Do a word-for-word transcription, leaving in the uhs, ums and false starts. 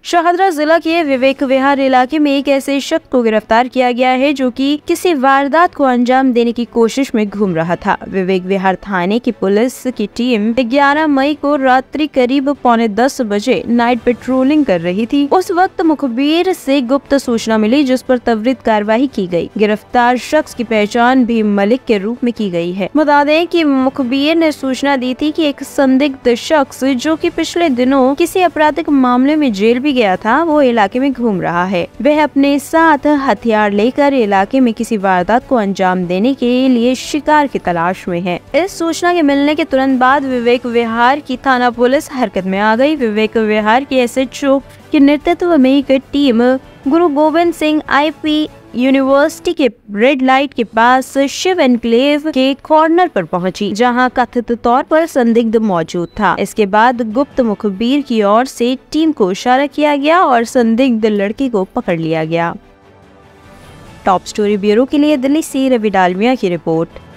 शाहदरा जिला के विवेक विहार इलाके में एक ऐसे शख्स को गिरफ्तार किया गया है जो कि किसी वारदात को अंजाम देने की कोशिश में घूम रहा था। विवेक विहार थाने की पुलिस की टीम ग्यारह मई को रात्रि करीब पौने दस बजे नाइट पेट्रोलिंग कर रही थी। उस वक्त मुखबिर से गुप्त सूचना मिली जिस पर त्वरित कार्रवाई की गई। गिरफ्तार शख्स की पहचान भीम मलिक के रूप में की गई है। बता दें कि मुखबिर ने सूचना दी थी कि एक संदिग्ध शख्स जो कि पिछले दिनों किसी आपराधिक मामले में जेल भी गया था, वो इलाके में घूम रहा है। वह अपने साथ हथियार लेकर इलाके में किसी वारदात को अंजाम देने के लिए शिकार की तलाश में है। इस सूचना के मिलने के तुरंत बाद विवेक विहार की थाना पुलिस हरकत में आ गई। विवेक विहार के एस एच ओ के नेतृत्व में एक team Guru Gobind Singh I P university के रेड लाइट के पास शिव एनक्लेव के कॉर्नर पर पहुंची, जहां कथित तौर पर संदिग्ध मौजूद था। इसके बाद गुप्त मुखबिर की ओर से टीम को इशारा किया गया और संदिग्ध लड़के को पकड़ लिया गया। टॉप स्टोरी ब्यूरो के लिए दिल्ली से रवि डालमिया की रिपोर्ट।